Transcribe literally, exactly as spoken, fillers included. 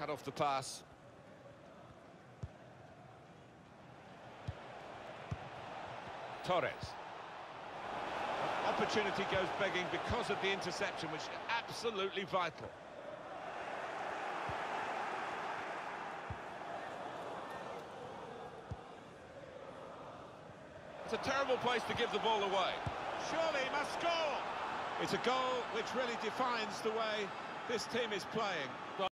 cut off the pass. Torres. Opportunity goes begging because of the interception, which is absolutely vital. It's a terrible place to give the ball away. Surely he must score! It's a goal which really defines the way this team is playing.